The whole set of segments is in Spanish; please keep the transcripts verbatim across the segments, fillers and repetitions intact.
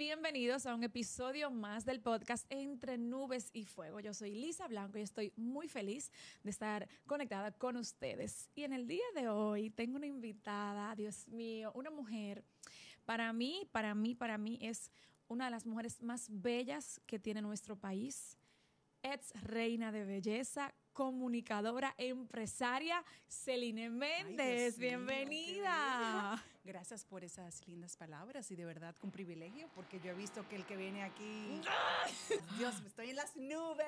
bienvenidos a un episodio más del podcast Entre Nubes y Fuego. Yo soy Lisa Blanco y estoy muy feliz de estar conectada con ustedes. Y en el día de hoy tengo una invitada, Dios mío, una mujer, para mí, para mí, para mí es una de las mujeres más bellas que tiene nuestro país. Ex reina de belleza, comunicadora, empresaria, Celine Méndez. Ay, bienvenida. Mío, gracias por esas lindas palabras y de verdad con privilegio, porque yo he visto que el que viene aquí, Dios, estoy en las nubes.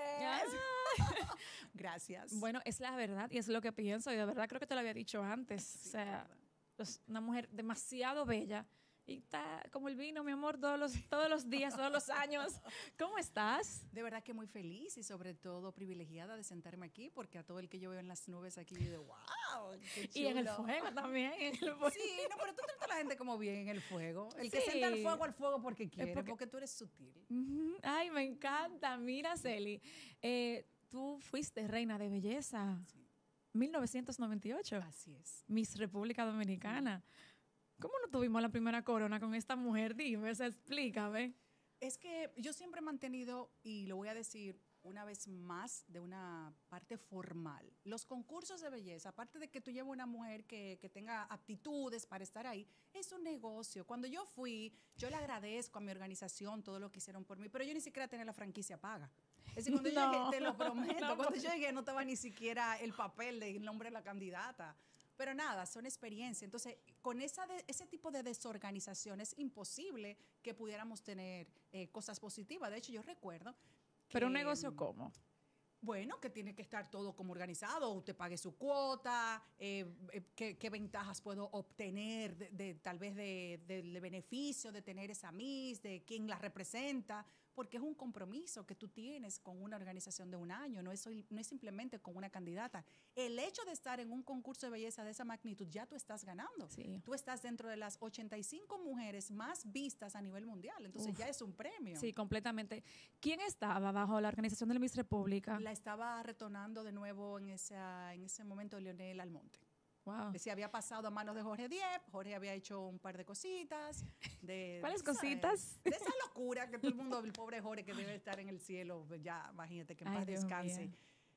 Gracias. Bueno, es la verdad y es lo que pienso y de verdad creo que te lo había dicho antes. Sí, o sea, es una mujer demasiado bella. Y está como el vino, mi amor, todos los, todos los días, todos los años. ¿Cómo estás? De verdad que muy feliz y sobre todo privilegiada de sentarme aquí, porque a todo el que yo veo en las nubes aquí digo, wow, qué chulo. Y en el fuego también. En el fuego. Sí, no, pero tú tratas a la gente como bien en el fuego. El sí. que sienta el fuego al fuego porque quiere, porque, porque tú eres sutil. Uh-huh. Ay, me encanta. Mira, Celi, eh, tú fuiste reina de belleza. Sí. mil novecientos noventa y ocho. Así es. Miss República Dominicana. Sí. ¿Cómo no tuvimos la primera corona con esta mujer? Dime, o sea, explícame. Es que yo siempre he mantenido, y lo voy a decir una vez más, de una parte formal. Los concursos de belleza, aparte de que tú lleves una mujer que, que tenga aptitudes para estar ahí, es un negocio. Cuando yo fui, yo le agradezco a mi organización todo lo que hicieron por mí, pero yo ni siquiera tenía la franquicia paga. Es decir, cuando no, yo llegué, te lo prometo, no, cuando yo llegué no estaba ni siquiera el papel del nombre de la candidata. Pero nada, son experiencias. Entonces, con esa de, ese tipo de desorganización es imposible que pudiéramos tener eh, cosas positivas. De hecho, yo recuerdo que, ¿Pero un negocio cómo? Bueno, que tiene que estar todo como organizado, usted pague su cuota, eh, eh, qué, qué ventajas puedo obtener de, de tal vez de, de, de beneficio de tener esa Miss, de quién la representa, porque es un compromiso que tú tienes con una organización de un año, no es, no es simplemente con una candidata. El hecho de estar en un concurso de belleza de esa magnitud, ya tú estás ganando. Sí. Tú estás dentro de las ochenta y cinco mujeres más vistas a nivel mundial, entonces Uf. ya es un premio. Sí, completamente. ¿Quién estaba bajo la organización de la Miss República? La estaba retornando de nuevo en, esa, en ese momento Leonel Almonte. Wow. Decía, había pasado a manos de Jorge Dieppe, Jorge había hecho un par de cositas. De, ¿Cuáles ¿sabes? cositas? De esa locura que todo el mundo, el pobre Jorge que debe estar en el cielo, ya imagínate que en Ay, paz Dios descanse.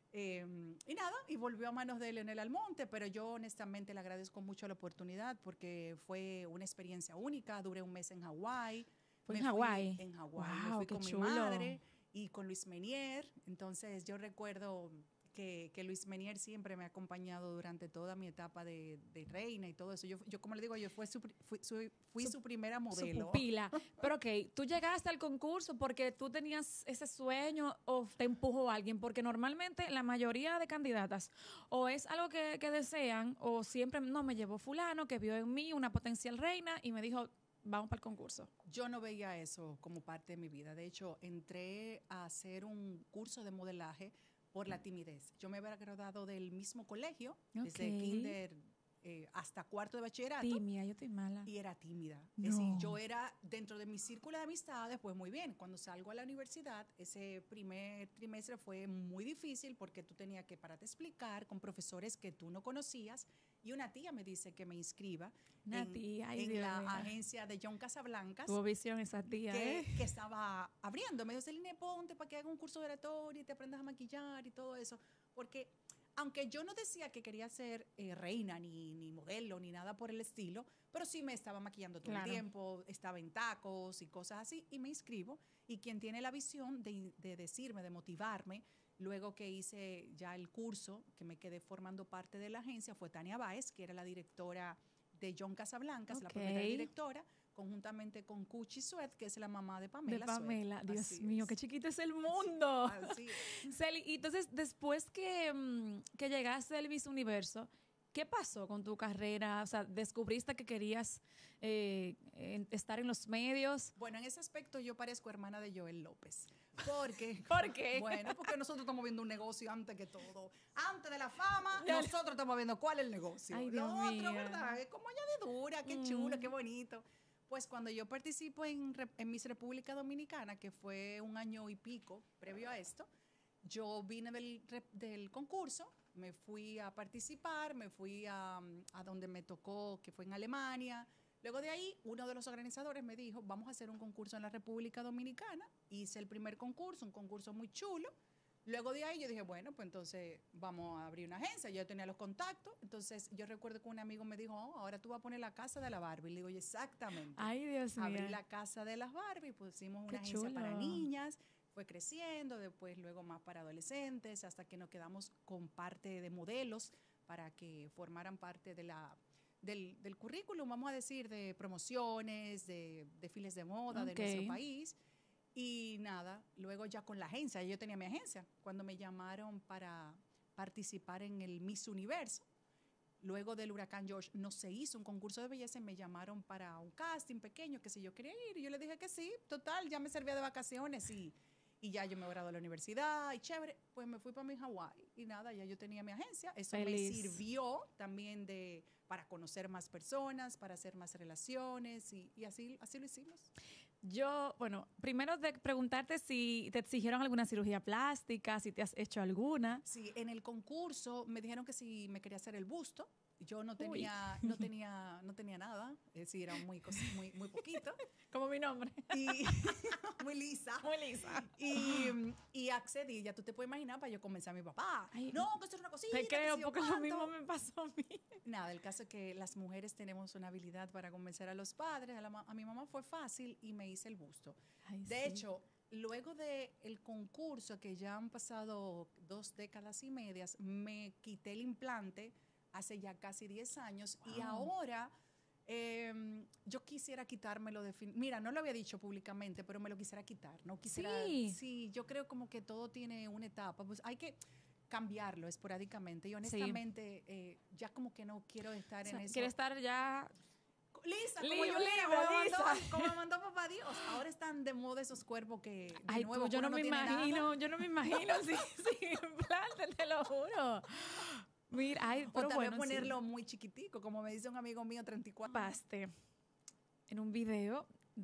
Eh, y nada, y volvió a manos de Leonel Almonte, pero yo honestamente le agradezco mucho la oportunidad porque fue una experiencia única, duré un mes en Hawái. ¿Fue en Hawái? En Hawái, wow, me fui qué con chulo. mi madre y con Luis Menier, entonces yo recuerdo que, que Luis Menier siempre me ha acompañado durante toda mi etapa de, de reina y todo eso. Yo, yo como le digo, yo fui su, fui, su, fui su, su primera modelo. Su pupila. Pero ok, tú llegaste al concurso porque tú tenías ese sueño o te empujó alguien, porque normalmente la mayoría de candidatas o es algo que, que desean o siempre, no, me llevó fulano que vio en mí una potencial reina y me dijo, vamos para el concurso. Yo no veía eso como parte de mi vida. De hecho, entré a hacer un curso de modelaje por la timidez. Yo me había graduado del mismo colegio, okay. desde kinder eh, hasta cuarto de bachillerato. Tímida, yo estoy mala. Y era tímida. No. Es decir, yo era dentro de mi círculo de amistades, pues muy bien. Cuando salgo a la universidad, ese primer trimestre fue muy difícil porque tú tenías que pararte a explicar con profesores que tú no conocías. Y una tía me dice que me inscriba una en, tía, ay, en Dios la mío. agencia de John Casablancas. Tuvo visión esa tía, que, ¿eh? que estaba abriendo. Me dijo, Celine, ponte para que haga un curso de oratoria y te aprendas a maquillar y todo eso. Porque aunque yo no decía que quería ser eh, reina, ni, ni modelo, ni nada por el estilo, pero sí me estaba maquillando todo claro. el tiempo, estaba en tacos y cosas así, y me inscribo. Y quien tiene la visión de, de decirme, de motivarme, luego que hice ya el curso, que me quedé formando parte de la agencia, fue Tania Báez, que era la directora de John Casablancas, okay. la propietaria directora, conjuntamente con Cuchi Suet, que es la mamá de Pamela. De Pamela, Suet. Dios Así mío, es. qué chiquito es el mundo. Así es. Celi, y entonces, después que, que llegaste al Miss Universo, ¿qué pasó con tu carrera? O sea, ¿descubriste que querías eh, estar en los medios? Bueno, en ese aspecto yo parezco hermana de Joel López. Porque, ¿Por qué? Bueno, porque nosotros estamos viendo un negocio antes que todo. Antes de la fama, nosotros estamos viendo cuál es el negocio. Ay, Lo Dios otro, mío. ¿verdad? Es como ya de dura, qué mm. chulo, qué bonito. Pues cuando yo participo en, en Miss República Dominicana, que fue un año y pico previo a esto, yo vine del, del concurso, me fui a participar, me fui a, a donde me tocó, que fue en Alemania. Luego de ahí, uno de los organizadores me dijo, vamos a hacer un concurso en la República Dominicana. Hice el primer concurso, un concurso muy chulo. Luego de ahí yo dije, bueno, pues entonces vamos a abrir una agencia. Yo tenía los contactos. Entonces yo recuerdo que un amigo me dijo, oh, ahora tú vas a poner la casa de la Barbie. Le digo, exactamente. Ay, Dios mío. Abrí la casa de las Barbie, pusimos una Qué agencia chulo. para niñas. Fue creciendo, después luego más para adolescentes, hasta que nos quedamos con parte de modelos para que formaran parte de la, del, del currículum, vamos a decir, de promociones, de desfiles de moda Ok. de nuestro país. Y nada, luego ya con la agencia, yo tenía mi agencia, cuando me llamaron para participar en el Miss Universo, luego del huracán George, no se hizo un concurso de belleza y me llamaron para un casting pequeño, que si yo quería ir, y yo le dije que sí, total, ya me servía de vacaciones y, y ya yo me gradué de la universidad y chévere, pues me fui para mi Hawái y nada, ya yo tenía mi agencia, eso Feliz. me sirvió también de, para conocer más personas, para hacer más relaciones y, y así, así lo hicimos. Yo, bueno, primero de preguntarte si te exigieron alguna cirugía plástica, si te has hecho alguna. Sí, en el concurso me dijeron que si me quería hacer el busto. Yo no tenía, no tenía, no tenía nada, es decir, era muy, cos- muy, muy poquito. Como mi nombre. Y muy lisa. Muy lisa. Y, y accedí, ya tú te puedes imaginar, para yo convencer a mi papá. Ay, no, que esto es una cosita. Te que creo, si yo porque lo cuánto. mismo me pasó a mí. Nada, el caso es que las mujeres tenemos una habilidad para convencer a los padres. A, la ma- a mi mamá fue fácil y me hice el busto. Ay, De sí. hecho, luego del concurso, que ya han pasado dos décadas y medias, me quité el implante hace ya casi diez años y Wow. ahora eh, yo quisiera quitármelo de fin. Mira, no lo había dicho públicamente, pero me lo quisiera quitar. No quisiera. Sí. Sí, yo creo como que todo tiene una etapa. Pues hay que cambiarlo esporádicamente y honestamente eh, ya como que no quiero estar O sea, en eso. quiere estar ya... Lisa, como Libre, yo libre, como me mandó, Lisa. como me mandó papá Dios. Ahora están de moda esos cuerpos que de Ay, nuevo tú, yo uno no me tiene nada. imagino, yo no me imagino sin, sin implante, te lo juro. Mira, ay, O pero tal vez bueno, ponerlo sí. muy chiquitico, como me dice un amigo mío, treinta y cuatro. Paste en un video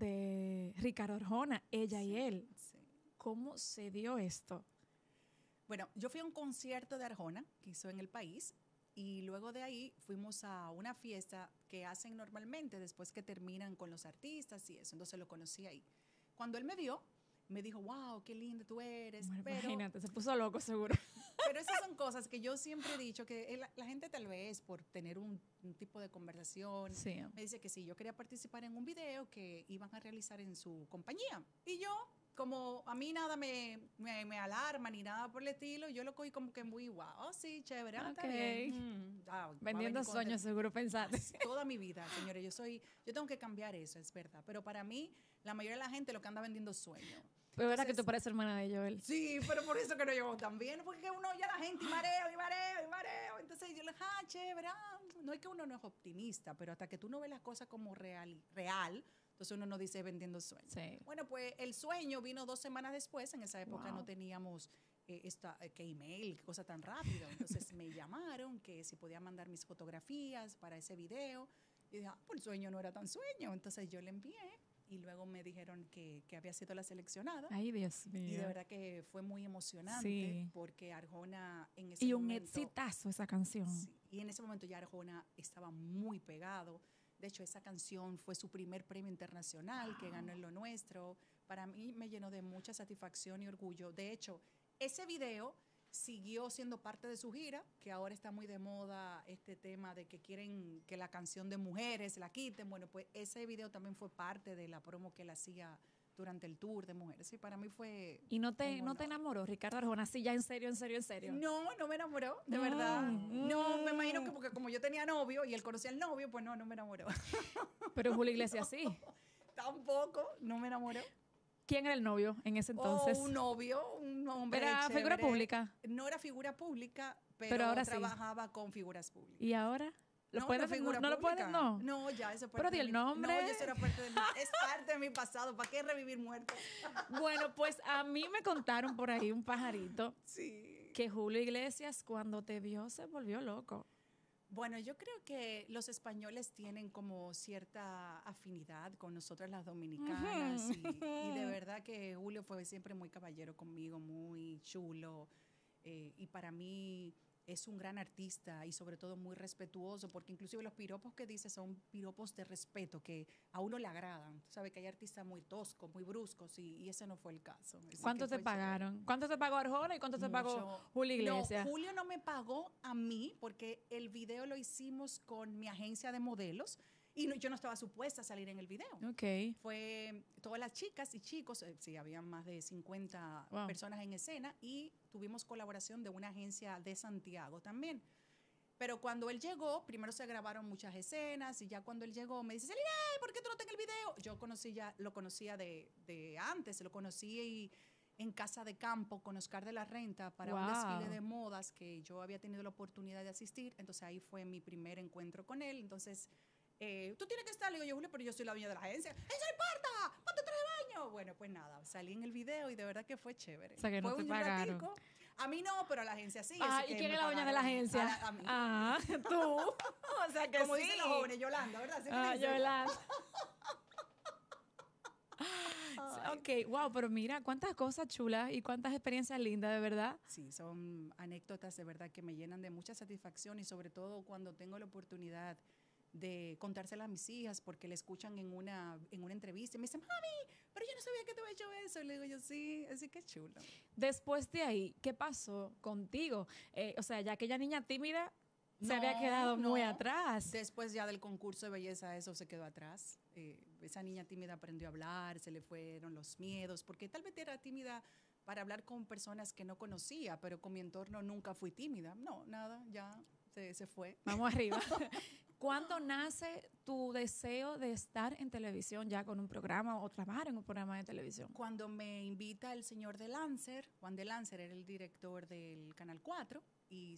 de Ricardo Arjona, ella y él. Sí. ¿Cómo se dio esto? Bueno, yo fui a un concierto de Arjona que hizo en el país y luego de ahí fuimos a una fiesta que hacen normalmente después que terminan con los artistas y eso. Entonces lo conocí ahí. Cuando él me vio, me dijo, wow, qué linda tú eres. Bueno, pero, imagínate, se puso loco seguro. pero esas son cosas que yo siempre he dicho, que la, la gente tal vez por tener un, un tipo de conversación, Sí. me dice que sí, yo quería participar en un video que iban a realizar en su compañía. Y yo, como a mí nada me, me, me alarma ni nada por el estilo, yo lo cogí como que muy wow, oh, sí, chévere, ah, está Ok. bien. Mm, ah, va a Vendiendo venir con- sueños, seguro pensaste. Así, toda mi vida, señores, yo soy, yo tengo que cambiar eso, es verdad. Pero para mí, la mayoría de la gente lo que anda vendiendo sueños. Pero era que Entonces, tú pareces hermana de Joel. Sí, pero por eso que no llevo tan bien, porque uno ya la gente y mareo, y mareo, y mareo. Entonces yo le dije, ah, chévere, ah, no es que uno no es optimista, pero hasta que tú no ves las cosas como real, real, entonces uno no dice vendiendo sueños. Sí. Bueno, pues el sueño vino dos semanas después, en esa época Wow. no teníamos eh, esta, eh, que email, qué cosa tan rápido. Entonces me llamaron que si podía mandar mis fotografías para ese video. Y dije, ah, pues el sueño no era tan sueño. Entonces yo le envié y luego me dijeron que, que había sido la seleccionada. Ay, Dios mío. Y de verdad que fue muy emocionante Sí. porque Arjona en ese Y un momento... exitazo esa canción. Sí, y en ese momento ya Arjona estaba muy pegado. De hecho, esa canción fue su primer premio internacional que ganó en Lo Nuestro. Para mí me llenó de mucha satisfacción y orgullo. De hecho, ese video siguió siendo parte de su gira, que ahora está muy de moda este tema de que quieren que la canción de mujeres la quiten. Bueno, pues ese video también fue parte de la promo que él hacía durante el tour de mujeres. Y para mí fue... ¿Y no te, un no te honor. enamoró Ricardo Arjona? Sí, ya en serio, en serio, en serio. No, no me enamoró, de No, verdad. mm. No, me imagino que porque como yo tenía novio y él conocía al novio, pues no, no me enamoró. Pero Julio Iglesias sí. Tampoco, no me enamoró. ¿Quién era el novio en ese entonces? O un novio, un hombre ¿Era chévere. figura pública? No era figura pública, pero, Pero ahora sí. trabajaba con figuras públicas. ¿Y ahora? ¿Lo no, puedes, no, figura no, no lo pública. puedes? No. No, ya, eso es Pero parte di de el mi- nombre. No, eso era parte de mi, es parte de mi pasado. ¿Para qué revivir muertos? Bueno, pues a mí me contaron por ahí un pajarito Sí. que Julio Iglesias cuando te vio se volvió loco. Bueno, yo creo que los españoles tienen como cierta afinidad con nosotras las dominicanas y, y de verdad que Julio fue siempre muy caballero conmigo, muy chulo eh, y para mí es un gran artista y sobre todo muy respetuoso, porque inclusive los piropos que dice son piropos de respeto que a uno le agradan. Tú sabes que hay artistas muy toscos, muy bruscos y, y ese no fue el caso. Así ¿Cuánto te pagaron? Chévere. ¿Cuánto te pagó Arjona y cuánto Mucho. te pagó Julio Iglesias? No, Julio no me pagó a mí porque el video lo hicimos con mi agencia de modelos. Y no, yo no estaba supuesta a salir en el video. Okay. Fue todas las chicas y chicos, eh, sí, había más de cincuenta wow. personas en escena y tuvimos colaboración de una agencia de Santiago también. Pero cuando él llegó, primero se grabaron muchas escenas y ya cuando él llegó me dice, Celina, ¿por qué tú no estás en el video? Yo conocí ya, lo conocía de, de antes, lo conocí y, en Casa de Campo con Oscar de la Renta para wow. un desfile de modas que yo había tenido la oportunidad de asistir. Entonces ahí fue mi primer encuentro con él. Entonces... Eh, tú tienes que estar, le digo yo, Julio, pero yo soy la dueña de la agencia. ¡Eso no importa! ¡Ponte traje de baño! Bueno, pues nada, salí en el video y de verdad que fue chévere. O sea, que fue no te un pagaron. ratico. A mí no, pero a la agencia sí. Ah, ¿y quién es la dueña de la agencia? A, a mí. Ah, tú. O sea, que como sí. dicen los jóvenes, Yolanda, ¿verdad? ¿Sí ah, Yolanda. Ok, wow, pero mira, cuántas cosas chulas y cuántas experiencias lindas, de verdad. Sí, son anécdotas de verdad que me llenan de mucha satisfacción y sobre todo cuando tengo la oportunidad de contárselas a mis hijas porque le escuchan en una, en una entrevista y me dicen, mami, pero yo no sabía que te había hecho eso. Y le digo yo, sí, así que chulo. Después de ahí, ¿qué pasó contigo? Eh, o sea, ya aquella niña tímida no, se había quedado no. muy atrás. Después ya del concurso de belleza, eso se quedó atrás. Eh, esa niña tímida aprendió a hablar, se le fueron los miedos, porque tal vez era tímida para hablar con personas que no conocía, pero con mi entorno nunca fui tímida. No, nada, ya se, se fue. Vamos arriba. ¿Cuándo nace tu deseo de estar en televisión ya con un programa o trabajar en un programa de televisión? Cuando me invita el señor de Lancer, Juan de Lancer era el director del Canal cuatro y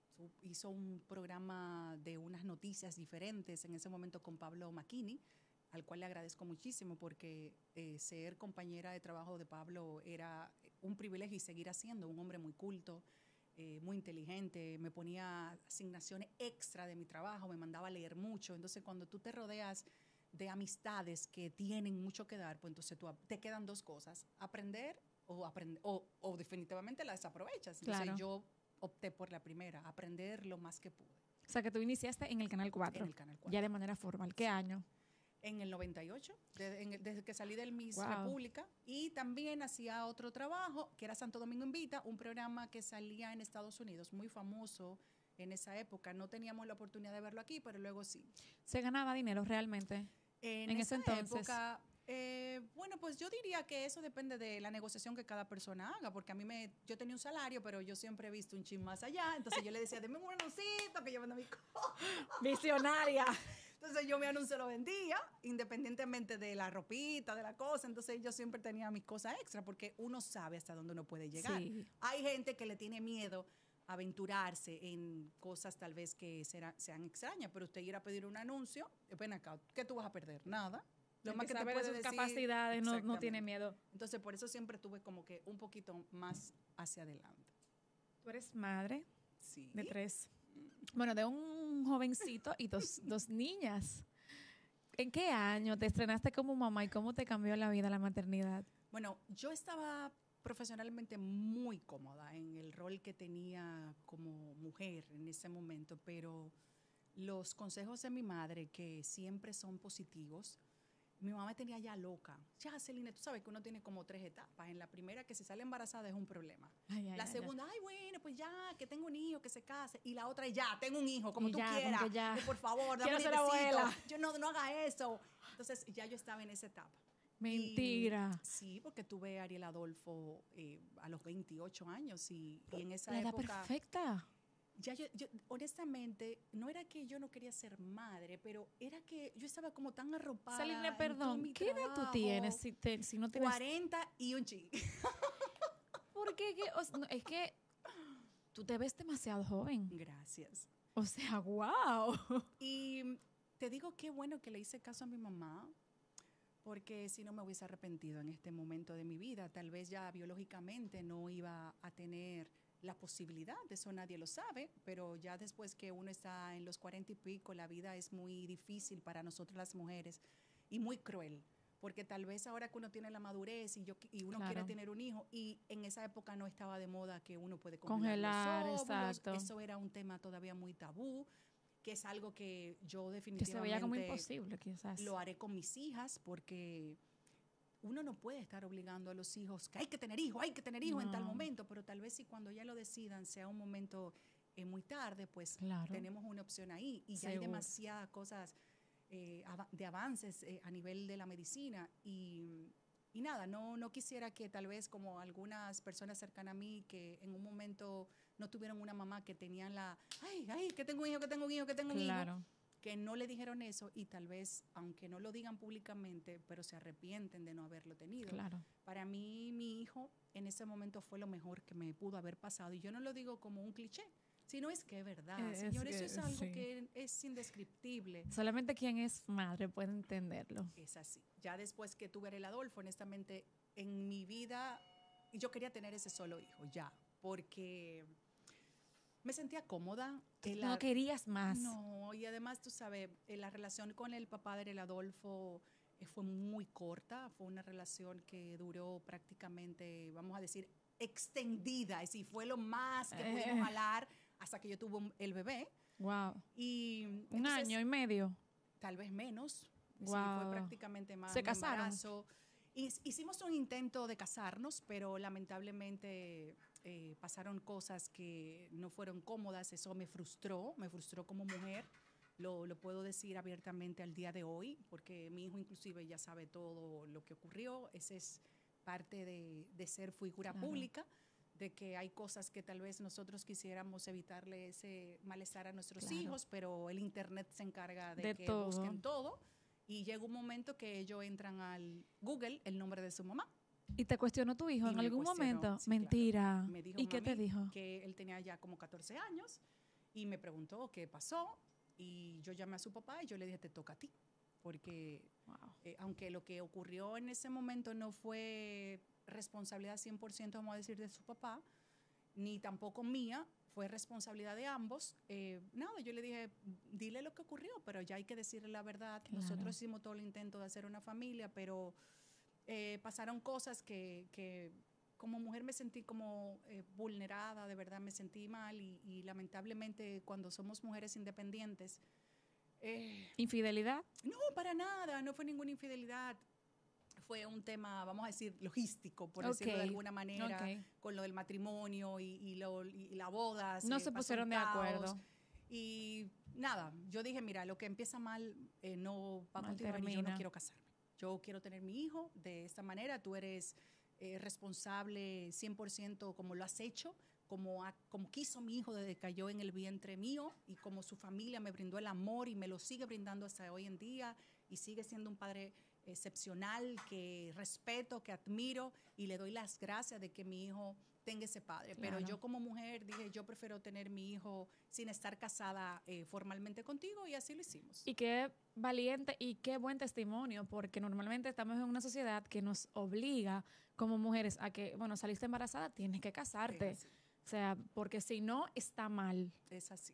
hizo un programa de unas noticias diferentes en ese momento con Pablo Macchini, al cual le agradezco muchísimo porque eh, ser compañera de trabajo de Pablo era un privilegio y seguir haciendo, un hombre muy culto, Eh, muy inteligente, me ponía asignaciones extra de mi trabajo, me mandaba a leer mucho. Entonces, cuando tú te rodeas de amistades que tienen mucho que dar, pues entonces tú, te quedan dos cosas, aprender o, aprend o, o definitivamente las desaprovechas. Entonces, claro. yo opté por la primera, aprender lo más que pude. O sea, que tú iniciaste en el Canal cuatro. En el Canal cuatro. Ya de manera formal. ¿Qué sí. año? En el noventa y ocho, desde, en, desde que salí del Miss wow. República, y también hacía otro trabajo que era Santo Domingo Invita, un programa que salía en Estados Unidos, muy famoso en esa época. No teníamos la oportunidad de verlo aquí, pero luego sí. ¿Se ganaba dinero realmente en, en ese entonces? Época, eh, bueno, pues yo diría que eso depende de la negociación que cada persona haga, porque a mí me, yo tenía un salario, pero yo siempre he visto un chin más allá, entonces yo le decía, deme un anuncito que yo vendo mi cosa. Visionaria. Entonces yo mi anuncio lo vendía, independientemente de la ropita, de la cosa. Entonces yo siempre tenía mis cosas extra, porque uno sabe hasta dónde uno puede llegar. Sí. Hay gente que le tiene miedo a aventurarse en cosas tal vez que será, sean extrañas, pero usted ir a pedir un anuncio, ven acá, ¿qué tú vas a perder? Nada. Lo más que, que te puede decir, capacidades, no, no tiene miedo. Entonces por eso siempre tuve como que un poquito más hacia adelante. ¿Tú eres madre? Sí. De tres. Bueno, de un jovencito y dos, dos niñas. ¿En qué año te estrenaste como mamá y cómo te cambió la vida la maternidad? Bueno, yo estaba profesionalmente muy cómoda en el rol que tenía como mujer en ese momento, pero los consejos de mi madre, que siempre son positivos, mi mamá me tenía ya loca. Ya, Celina, tú sabes que uno tiene como tres etapas. En la primera, que si sale embarazada es un problema. Ay, ay, la ay, segunda, ay. ay, bueno, pues ya, que tengo un hijo, que se case. Y la otra, ya, tengo un hijo, como y tú ya, quieras. Como ya. Y por favor, dame Quiero un ser abuela. Yo no, no haga eso. Entonces, ya yo estaba en esa etapa. Mentira. Y, sí, porque tuve a Ariel Adolfo eh, a los veintiocho años y, y en esa la edad época... perfecta. Ya yo, yo, honestamente, no era que yo no quería ser madre, pero era que yo estaba como tan arropada. Celina, perdón, ¿qué edad tú tienes si, te, si no tienes? cuarenta y un chi. Porque que, o sea, no, es que tú te ves demasiado joven. Gracias. O sea, wow. Y te digo qué bueno que le hice caso a mi mamá, porque si no me hubiese arrepentido en este momento de mi vida. Tal vez ya biológicamente no iba a tener la posibilidad, de eso nadie lo sabe, pero ya después que uno está en los cuarenta y pico, la vida es muy difícil para nosotras las mujeres y muy cruel, porque tal vez ahora que uno tiene la madurez y, yo, y uno Claro. quiere tener un hijo, y en esa época no estaba de moda que uno puede Congelar, congelar los óvulos, exacto. eso era un tema todavía muy tabú, que es algo que yo Que definitivamente se veía como imposible, quizás. lo haré con mis hijas, porque uno no puede estar obligando a los hijos que hay que tener hijos, hay que tener hijos en tal No. momento, pero tal vez si cuando ya lo decidan sea un momento eh, muy tarde, pues Claro. tenemos una opción ahí, y ya hay Seguro. demasiadas cosas eh, ava- de avances eh, a nivel de la medicina, y, y nada, no, no quisiera que tal vez como algunas personas cercanas a mí que en un momento no tuvieron una mamá que tenían la, ay, ay, que tengo un hijo, que tengo un hijo, que tengo un hijo, Claro. que no le dijeron eso, y tal vez, aunque no lo digan públicamente, pero se arrepienten de no haberlo tenido. Claro. Para mí, mi hijo en ese momento fue lo mejor que me pudo haber pasado, y yo no lo digo como un cliché, sino es que es verdad, Es señor, que eso es algo sí. que es indescriptible. Solamente quien es madre puede entenderlo. Es así. Ya después que tuve el Adolfo, honestamente, en mi vida, yo quería tener ese solo hijo, ya, porque me sentía cómoda. Tú El no a- querías más. No, y además, tú sabes, eh, la relación con el papá del Adolfo eh, fue muy corta, fue una relación que duró prácticamente, vamos a decir, extendida, es decir, fue lo más que pudimos Eh. jalar hasta que yo tuve un- el bebé. Wow. Y Un entonces, año y medio. tal vez menos, sí, Guau. fue prácticamente más ¿Se mi casaron? embarazo. Hic- Hicimos un intento de casarnos, pero lamentablemente eh, pasaron cosas que no fueron cómodas. Eso me frustró, me frustró como mujer. Lo, lo puedo decir abiertamente al día de hoy, porque mi hijo inclusive ya sabe todo lo que ocurrió. Ese es parte de, de ser figura Claro. pública, de que hay cosas que tal vez nosotros quisiéramos evitarle ese malestar a nuestros Claro. hijos, pero el Internet se encarga de, De que todo. busquen todo, y llega un momento que ellos entran al Google el nombre de su mamá. ¿Y te cuestionó tu hijo Y en me algún cuestionó, momento? sí, claro. Mentira. Me dijo, ¿Y qué te mami, dijo? que él tenía ya como catorce años, y me preguntó qué pasó, y yo llamé a su papá y yo le dije, te toca a ti, porque Wow. eh, aunque lo que ocurrió en ese momento no fue responsabilidad cien por ciento, vamos a decir, de su papá, ni tampoco mía, fue responsabilidad de ambos. Eh, nada, yo le dije, dile lo que ocurrió, pero ya hay que decirle la verdad. Claro. Nosotros hicimos todo el intento de hacer una familia, pero eh, pasaron cosas que, que como mujer me sentí como eh, vulnerada, de verdad me sentí mal, y, y lamentablemente cuando somos mujeres independientes, eh, ¿Infidelidad? no, para nada, no fue ninguna infidelidad. Fue un tema, vamos a decir, logístico, por decirlo de Ok, alguna manera, ok. con lo del matrimonio y, y, lo, y la boda. No se se pasó pusieron un de caos. acuerdo. Y nada, yo dije, mira, lo que empieza mal eh, no va a Mal continuar, y yo no termina. quiero casarme. Yo quiero tener mi hijo de esta manera. Tú eres eh, responsable cien por ciento como lo has hecho, como, ha- como quiso mi hijo desde que cayó en el vientre mío, y como su familia me brindó el amor y me lo sigue brindando hasta hoy en día, y sigue siendo un padre excepcional que respeto, que admiro, y le doy las gracias de que mi hijo tenga ese padre. Pero Claro. yo como mujer dije, yo prefiero tener mi hijo sin estar casada eh, formalmente contigo, y así lo hicimos. Y qué valiente y qué buen testimonio, porque normalmente estamos en una sociedad que nos obliga como mujeres a que, bueno, saliste embarazada, tienes que casarte. Es así. O sea, porque si no, está mal. Es así.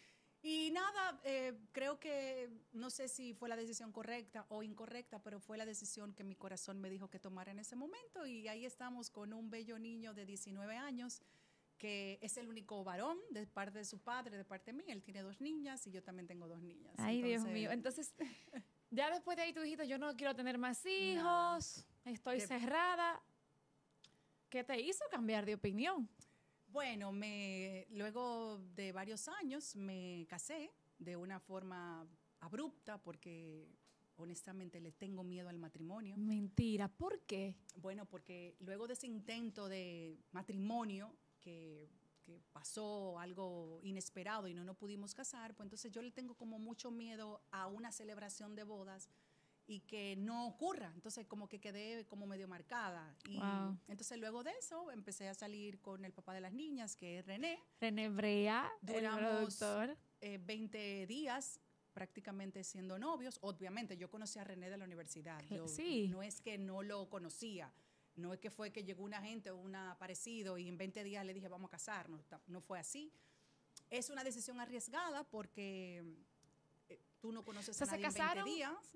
Y nada, eh, creo que no sé si fue la decisión correcta o incorrecta, pero fue la decisión que mi corazón me dijo que tomara en ese momento, y ahí estamos con un bello niño de diecinueve años, que es el único varón de parte de su padre, de parte de mí. Él tiene dos niñas y yo también tengo dos niñas. Ay, Dios Entonces, mío. Entonces, ya después de ahí tú dijiste, yo no quiero tener más hijos, Nada. estoy De- cerrada. ¿Qué te hizo cambiar de opinión? Bueno, me, luego de varios años me casé de una forma abrupta, porque honestamente le tengo miedo al matrimonio. Mentira, ¿por qué? Bueno, porque luego de ese intento de matrimonio que, que pasó algo inesperado y no nos pudimos casar, pues entonces yo le tengo como mucho miedo a una celebración de bodas y que no ocurra. Entonces como que quedé como medio marcada. Y Wow. entonces luego de eso empecé a salir con el papá de las niñas, que es René. René Brea, el Duramos productor. eh, veinte días prácticamente siendo novios. Obviamente yo conocí a René de la universidad. Cl- Yo, sí. No es que no lo conocía, no es que fue que llegó una gente o un aparecido y en veinte días le dije vamos a casarnos. Ta- No fue así. Es una decisión arriesgada porque eh, tú no conoces O sea, a se nadie en casaron veinte días.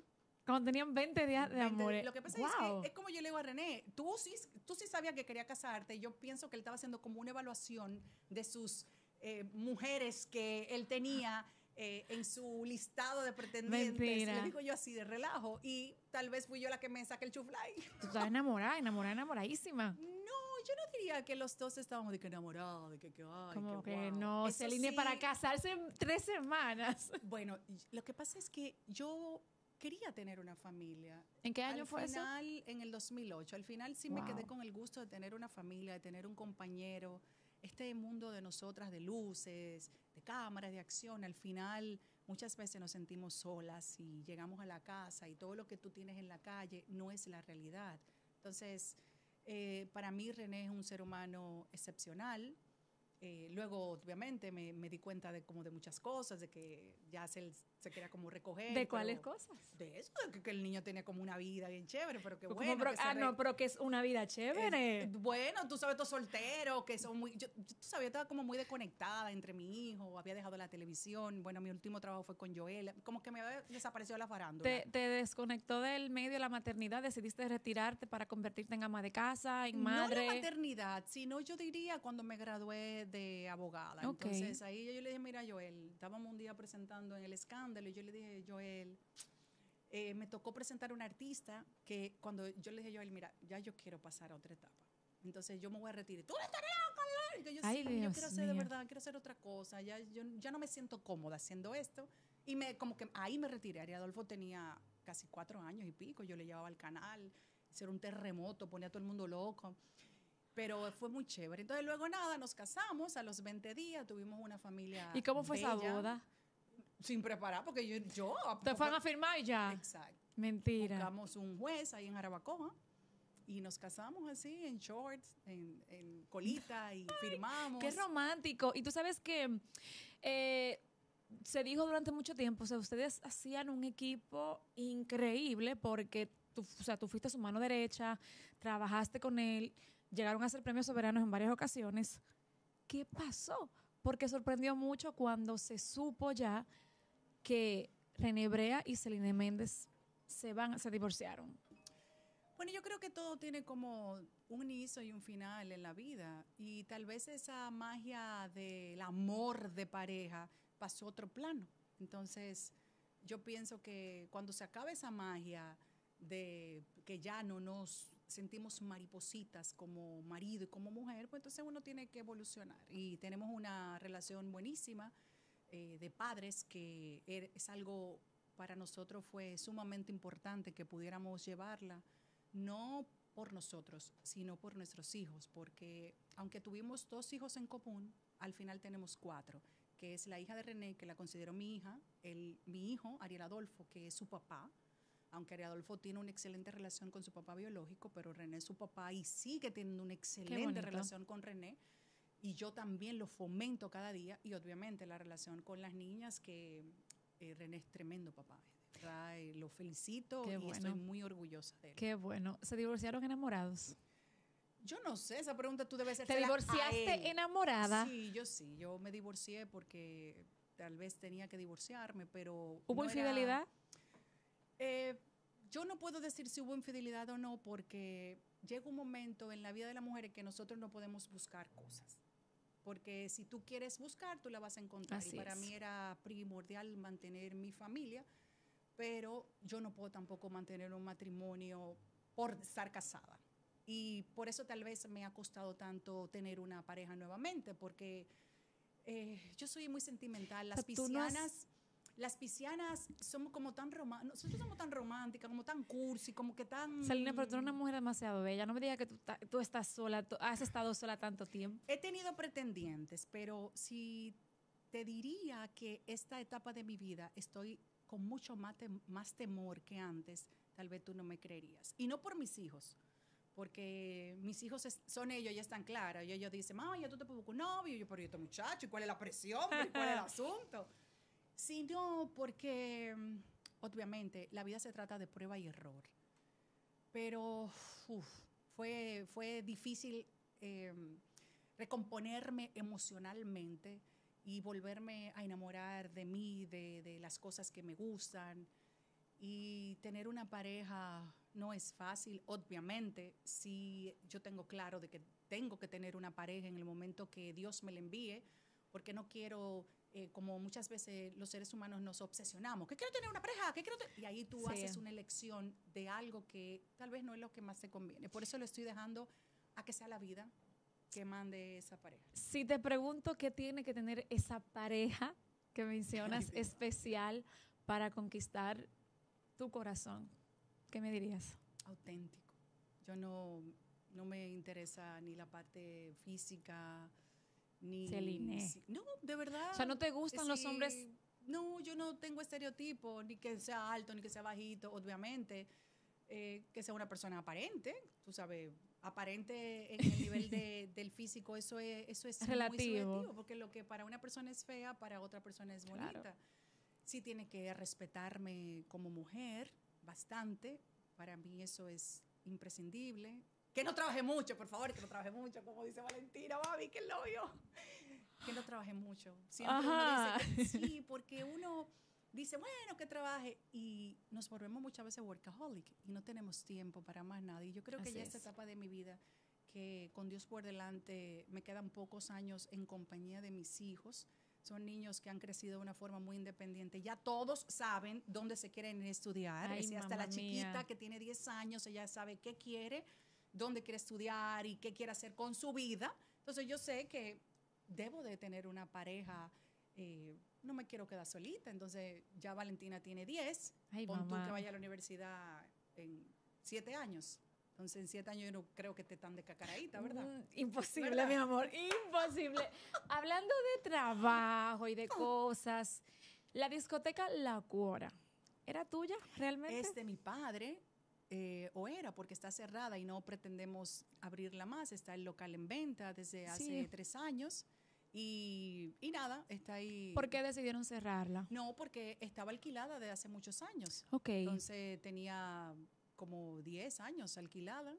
Cuando tenían veinte días de veinte amor. Lo que pasa wow. es que es como yo le digo a René, tú sí, tú sí sabías que quería casarte. Yo pienso que él estaba haciendo como una evaluación de sus eh, mujeres que él tenía eh, en su listado de pretendientes. Mentira. Le digo yo así de relajo. Y tal vez fui yo la que me saqué el chuflay. Tú estás enamorada, enamorada, enamoradísima. No, yo no diría que los dos estábamos de que enamorados, de que, que ay, Como que, que wow. no Eso se alinee sí, para casarse en tres semanas. Bueno, lo que pasa es que yo quería tener una familia. ¿En qué año Al fue final, eso? en el dos mil ocho. Al final sí Wow. me quedé con el gusto de tener una familia, de tener un compañero. Este mundo de nosotras, de luces, de cámaras, de acción, al final muchas veces nos sentimos solas y llegamos a la casa y todo lo que tú tienes en la calle no es la realidad. Entonces, eh, para mí René es un ser humano excepcional. Eh, luego, obviamente, me, me di cuenta de como de muchas cosas, de que ya se, se quería como recoger. ¿De cuáles pero, cosas? De eso, de que, que el niño tenía como una vida bien chévere, pero que Como bueno. pro, que ah, se no, re, pero que es una vida chévere. eh, bueno, tú sabes, estos solteros que son muy... Yo, tú sabes, yo estaba como muy desconectada entre mi hijo, había dejado la televisión. Bueno, mi último trabajo fue con Joel. Como que me había desaparecido la farándula. Te, te desconectó del medio de la maternidad, decidiste retirarte para convertirte en ama de casa, en madre. No la maternidad, sino yo diría cuando me gradué de abogada. Okay. Entonces ahí yo, yo le dije, mira Joel, estábamos un día presentando en El Escándalo y yo le dije, Joel, eh, me tocó presentar a un artista que cuando yo le dije, Joel, mira, ya yo quiero pasar a otra etapa. Entonces yo me voy a retirar. ¿Tú estás loca? Y yo, Ay, sí, Dios yo quiero hacer de mío. verdad, quiero hacer otra cosa. Ya, yo ya no me siento cómoda haciendo esto. Y me, como que ahí me retiré. Ari Adolfo tenía casi cuatro años y pico. Yo le llevaba al canal. Era un terremoto, ponía a todo el mundo loco. Pero fue muy chévere. Entonces luego nada, nos casamos a los veinte días, tuvimos una familia ¿Y cómo fue bella, esa boda? Sin preparar, porque yo... yo ¿Te fueron a firmar y ya? Exacto. Mentira. Buscamos un juez ahí en Jarabacoa y nos casamos así en shorts, en, en colita y Ay, firmamos. Qué romántico. Y tú sabes que eh, se dijo durante mucho tiempo, o sea, ustedes hacían un equipo increíble porque tú, o sea, tú fuiste su mano derecha, trabajaste con él, llegaron a ser premios soberanos en varias ocasiones. ¿Qué pasó? Porque sorprendió mucho cuando se supo ya que René Brea y Celine Méndez se van, se divorciaron. Bueno, yo creo que todo tiene como un inicio y un final en la vida y tal vez esa magia del amor de pareja pasó a otro plano. Entonces, yo pienso que cuando se acabe esa magia de que ya no nos sentimos maripositas como marido y como mujer, pues entonces uno tiene que evolucionar y tenemos una relación buenísima eh, de padres que es algo para nosotros fue sumamente importante que pudiéramos llevarla, no por nosotros, sino por nuestros hijos, porque aunque tuvimos dos hijos en común, al final tenemos cuatro, que es la hija de René, que la considero mi hija, el, mi hijo, Ariel Adolfo, que es su papá, aunque Ariel Adolfo tiene una excelente relación con su papá biológico, pero René es su papá y sigue teniendo una excelente relación con René, y yo también lo fomento cada día, y obviamente la relación con las niñas, que eh, René es tremendo papá. Eh, lo felicito Qué y bueno. estoy muy orgullosa de él. Qué bueno. ¿Se divorciaron enamorados? Yo no sé, esa pregunta tú debes hacerla. ¿Te divorciaste enamorada? Sí, yo sí. Yo me divorcié porque tal vez tenía que divorciarme, pero... ¿Hubo no infidelidad? Era, eh, yo no puedo decir si hubo infidelidad o no, porque llega un momento en la vida de la mujer en que nosotros no podemos buscar cosas. Porque si tú quieres buscar, tú la vas a encontrar. Así y para es. mí era primordial mantener mi familia, pero yo no puedo tampoco mantener un matrimonio por estar casada. Y por eso tal vez me ha costado tanto tener una pareja nuevamente, porque eh, yo soy muy sentimental. Las piscianas, no has... las piscianas somos como tan románticas, nosotros somos tan románticas, como tan cursi, como que tan... Celina, pero tú eres una mujer demasiado bella. No me digas que tú, tú estás sola, tú has estado sola tanto tiempo. He tenido pretendientes, pero si te diría que esta etapa de mi vida estoy con mucho más, tem más temor que antes, tal vez tú no me creerías. Y no por mis hijos, porque mis hijos es, son ellos, ya están claros. Y ellos dicen, mamá, ya tú te puedes buscar un novio. Y yo, pero yo, este muchacho, ¿y cuál es la presión? ¿Y cuál es el asunto? Sino porque, obviamente, la vida se trata de prueba y error. Pero uf, fue, fue difícil eh, recomponerme emocionalmente y volverme a enamorar de mí, de, de las cosas que me gustan. Y tener una pareja no es fácil, obviamente. Si yo tengo claro de que tengo que tener una pareja en el momento que Dios me la envíe, porque no quiero, eh, como muchas veces los seres humanos nos obsesionamos, que quiero tener una pareja, que quiero tener... Y ahí tú sí. haces una elección de algo que tal vez no es lo que más te conviene. Por eso lo estoy dejando a que sea la vida que mande esa pareja. Si te pregunto qué tiene que tener esa pareja que mencionas Ay, especial para conquistar tu corazón, ¿qué me dirías? Auténtico. Yo no, no me interesa ni la parte física, ni... Celine. Si, no, de verdad. O sea, ¿no te gustan si, los hombres? No, yo no tengo estereotipo, ni que sea alto, ni que sea bajito, obviamente. Eh, que sea una persona aparente, tú sabes, aparente en el nivel de, del físico, eso es, eso es relativo. Muy subjetivo, porque lo que para una persona es fea, para otra persona es bonita. Claro. Sí tiene que respetarme como mujer, bastante. Para mí eso es imprescindible. Que no trabaje mucho, por favor, que no trabaje mucho, como dice Valentina, mami, que lo vio. Que no trabaje mucho. Siempre Ajá. uno dice que sí, porque uno dice, bueno, que trabaje, y nos volvemos muchas veces workaholic y no tenemos tiempo para más nada. Y yo creo que Así ya es. Esta etapa de mi vida, que con Dios por delante me quedan pocos años en compañía de mis hijos. Son niños que han crecido de una forma muy independiente. Ya todos saben dónde se quieren estudiar. Ay, es hasta la chiquita mía. Que tiene diez años, ella sabe qué quiere, dónde quiere estudiar y qué quiere hacer con su vida. Entonces yo sé que debo de tener una pareja, eh, no me quiero quedar solita. Entonces ya Valentina tiene diez, Ay, pon mamá. Tú que vaya a la universidad en siete años. Entonces, en siete años yo no creo que esté tan de cacaradita, ¿verdad? Mm, imposible, ¿verdad? Mi amor, imposible. Hablando de trabajo y de cosas, la discoteca La Cuora, ¿era tuya realmente? Es de mi padre, eh, o era, porque está cerrada y no pretendemos abrirla más. Está el local en venta desde hace sí. tres años. Y, y nada, está ahí. ¿Por qué decidieron cerrarla? No, porque estaba alquilada desde hace muchos años. Ok. Entonces, tenía como diez años alquilada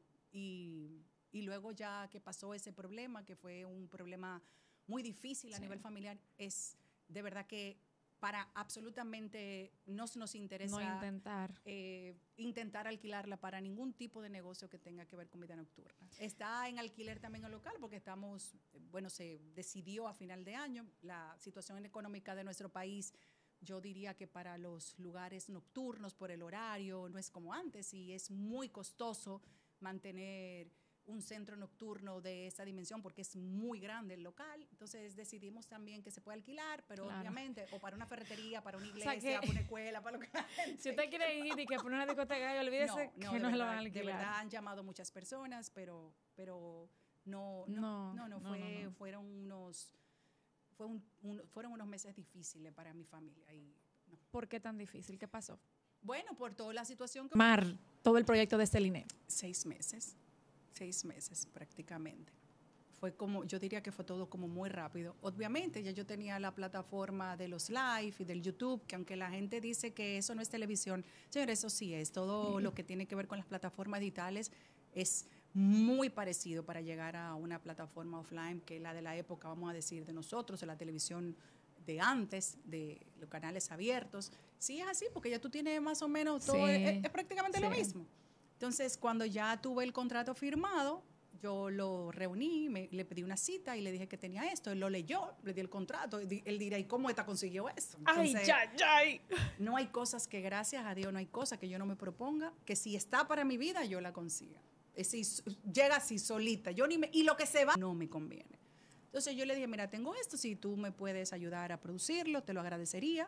y, y luego ya que pasó ese problema, que fue un problema muy difícil a sí. nivel familiar, es de verdad que para absolutamente no nos interesa no intentar. Eh, intentar alquilarla para ningún tipo de negocio que tenga que ver con vida nocturna. Está en alquiler también el local porque estamos, bueno, se decidió a final de año, la situación económica de nuestro país. Yo diría que para los lugares nocturnos, por el horario, no es como antes y es muy costoso mantener un centro nocturno de esa dimensión porque es muy grande el local. Entonces decidimos también que se puede alquilar, pero claro. obviamente, o para una ferretería, para una iglesia, o sea que, para una escuela, para lo que la gente. Si usted quiere ir y que poner una discoteca, olvídese no, no, que no se lo van a alquilar. De verdad han llamado muchas personas, pero, pero no, no, no, no, no, fue, no, no, no. fueron unos... Fue un, un, fueron unos meses difíciles para mi familia. Y, no. ¿Por qué tan difícil? ¿Qué pasó? Bueno, por toda la situación que... Mar, todo el proyecto de Celine. Seis meses, seis meses prácticamente. Fue como, yo diría que fue todo como muy rápido. Obviamente ya yo tenía la plataforma de los live y del YouTube, que aunque la gente dice que eso no es televisión, señores, eso sí es. Todo sí. Lo que tiene que ver con las plataformas digitales es muy parecido para llegar a una plataforma offline que la de la época, vamos a decir, de nosotros, de la televisión de antes, de los canales abiertos. Sí es así, porque ya tú tienes más o menos todo, sí. es, es prácticamente sí. lo mismo. Entonces, cuando ya tuve el contrato firmado, yo lo reuní, me, le pedí una cita y le dije que tenía esto. Él lo leyó, le di el contrato. Él dirá, ¿y cómo esta consiguió esto? Entonces, ¡ay, ya, ya! No hay cosas que, gracias a Dios, no hay cosas que yo no me proponga, que si está para mi vida, yo la consiga. Si llega así solita, yo ni me, y lo que se va no me conviene. Entonces yo le dije, mira, tengo esto, si tú me puedes ayudar a producirlo, te lo agradecería.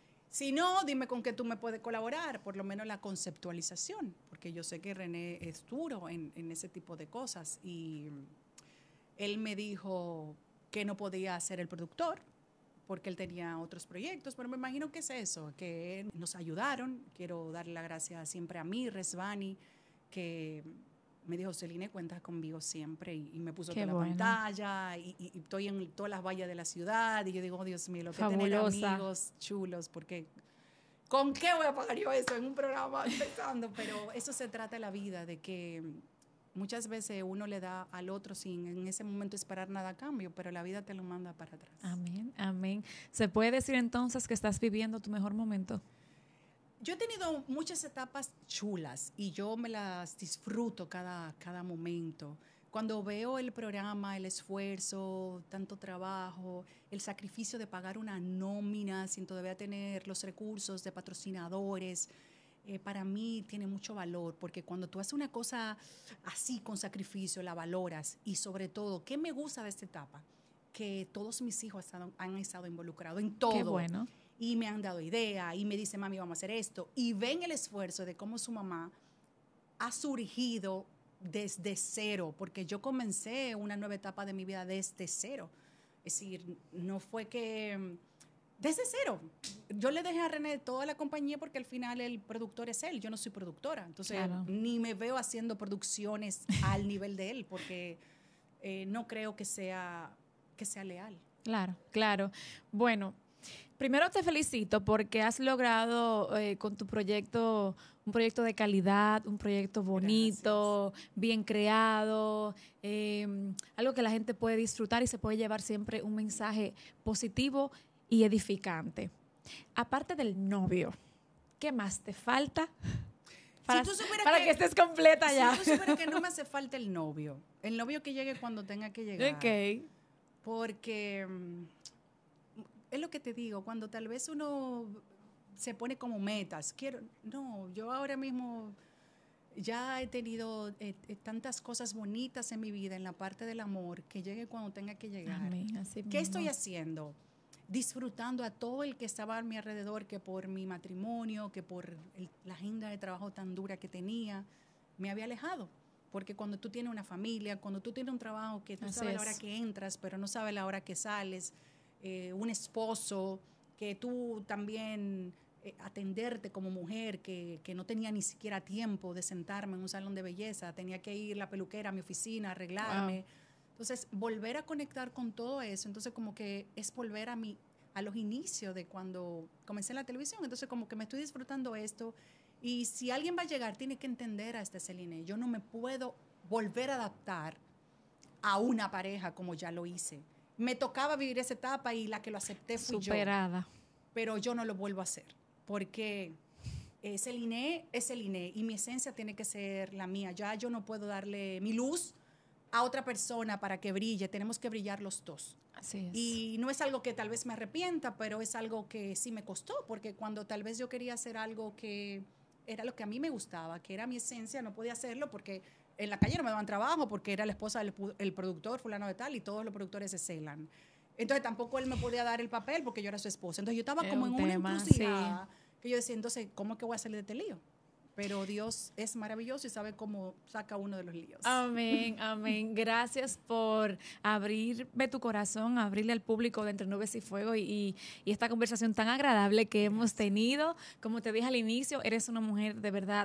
Si no, dime con qué tú me puedes colaborar, por lo menos la conceptualización, porque yo sé que René es duro en, en ese tipo de cosas. Y él me dijo que no podía ser el productor, porque él tenía otros proyectos, pero me imagino que es eso, que nos ayudaron. Quiero darle las gracias siempre a mí, Resvani, que me dijo, Celine, cuentas conmigo siempre, y, y me puso Qué toda bueno. la pantalla, y, y, y estoy en todas las vallas de la ciudad, y yo digo, oh, Dios mío, lo que Fabulosa. tener amigos chulos, porque ¿con qué voy a pagar yo eso en un programa empezando? Pero eso se trata de la vida, de que muchas veces uno le da al otro sin en ese momento esperar nada a cambio, pero la vida te lo manda para atrás. Amén, amén. ¿Se puede decir entonces que estás viviendo tu mejor momento? Yo he tenido muchas etapas chulas y yo me las disfruto cada, cada momento. Cuando veo el programa, el esfuerzo, tanto trabajo, el sacrificio de pagar una nómina sin todavía tener los recursos de patrocinadores, eh, para mí tiene mucho valor, porque cuando tú haces una cosa así con sacrificio, la valoras. Y sobre todo, ¿qué me gusta de esta etapa? Que todos mis hijos han estado, han estado involucrados en todo. Qué bueno. Y me han dado ideas, y me dicen, mami, vamos a hacer esto. Y ven el esfuerzo de cómo su mamá ha surgido desde cero, porque yo comencé una nueva etapa de mi vida desde cero. Es decir, no fue que... Desde cero. Yo le dejé a René toda la compañía porque al final el productor es él, yo no soy productora. Entonces, claro, ni me veo haciendo producciones al nivel de él, porque eh, no creo que sea, que sea leal. Claro, claro. Bueno, primero te felicito porque has logrado eh, con tu proyecto, un proyecto de calidad, un proyecto bonito, gracias, bien creado, eh, algo que la gente puede disfrutar y se puede llevar siempre un mensaje positivo y edificante. Aparte del novio, ¿qué más te falta para, si para que, que estés completa si ya? Si tú supieras que no me hace falta el novio. El novio que llegue cuando tenga que llegar. Ok. Porque es lo que te digo, cuando tal vez uno se pone como metas. Quiero, no, yo ahora mismo ya he tenido eh, eh, tantas cosas bonitas en mi vida, en la parte del amor, que llegue cuando tenga que llegar. Amén, así ¿Qué mismo estoy haciendo? Disfrutando a todo el que estaba a mi alrededor, que por mi matrimonio, que por el, la agenda de trabajo tan dura que tenía, me había alejado. Porque cuando tú tienes una familia, cuando tú tienes un trabajo que tú Así sabes es. la hora que entras, pero no sabes la hora que sales, eh, un esposo, que tú también eh, atenderte como mujer, que, que no tenía ni siquiera tiempo de sentarme en un salón de belleza, tenía que ir la peluquera a mi oficina, arreglarme. Wow. Entonces, volver a conectar con todo eso, entonces como que es volver a, mi, a los inicios de cuando comencé en la televisión, entonces como que me estoy disfrutando esto, y si alguien va a llegar, tiene que entender a este Celine, yo no me puedo volver a adaptar a una pareja como ya lo hice. Me tocaba vivir esa etapa y la que lo acepté fui Superada. yo, pero yo no lo vuelvo a hacer, porque eh, Celine es Celine y mi esencia tiene que ser la mía, ya yo no puedo darle mi luz a otra persona para que brille, tenemos que brillar los dos. Así es. Y no es algo que tal vez me arrepienta, pero es algo que sí me costó, porque cuando tal vez yo quería hacer algo que era lo que a mí me gustaba, que era mi esencia, no podía hacerlo porque en la calle no me daban trabajo, porque era la esposa del el productor fulano de tal y todos los productores se celan. Entonces tampoco él me podía dar el papel porque yo era su esposa. Entonces yo estaba es como en una tema, encrucijada, sí, que yo decía, entonces, ¿cómo es que voy a salir de este lío? Pero Dios es maravilloso y sabe cómo saca uno de los líos. Amén, amén. Gracias por abrirme tu corazón, abrirle al público de Entre Nubes y Fuego y, y, y esta conversación tan agradable que hemos tenido. Como te dije al inicio, eres una mujer de verdad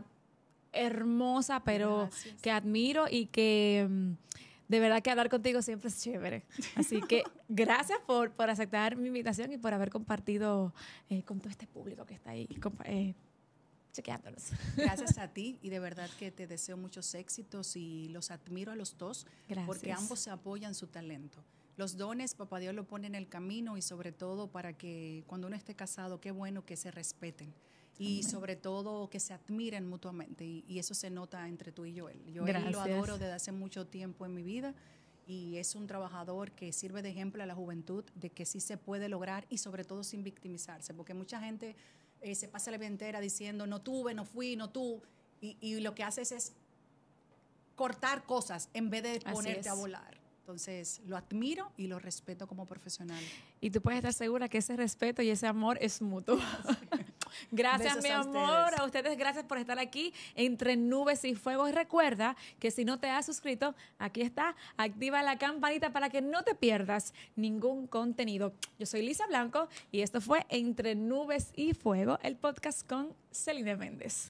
hermosa, pero gracias, que admiro y que de verdad que hablar contigo siempre es chévere. Así que gracias por, por aceptar mi invitación y por haber compartido eh, con todo este público que está ahí eh, chequeándonos. Gracias a ti y de verdad que te deseo muchos éxitos y los admiro a los dos. Gracias. Porque ambos se apoyan su talento. Los dones, papá Dios lo pone en el camino y sobre todo para que cuando uno esté casado, qué bueno que se respeten y amén, sobre todo que se admiren mutuamente y, y eso se nota entre tú y Joel. Yo él lo adoro desde hace mucho tiempo en mi vida y es un trabajador que sirve de ejemplo a la juventud de que sí se puede lograr y sobre todo sin victimizarse, porque mucha gente Eh, se pasa la vida entera diciendo no tuve, no fui, no tú y, y lo que haces es cortar cosas en vez de ponerte a volar. Entonces lo admiro y lo respeto como profesional. Y tú puedes estar segura que ese respeto y ese amor es mutuo. Gracias, besos mi a amor. Ustedes. A ustedes gracias por estar aquí Entre Nubes y Fuego. Y recuerda que si no te has suscrito, aquí está, activa la campanita para que no te pierdas ningún contenido. Yo soy Lisa Blanco y esto fue Entre Nubes y Fuego, el podcast con Celine Méndez.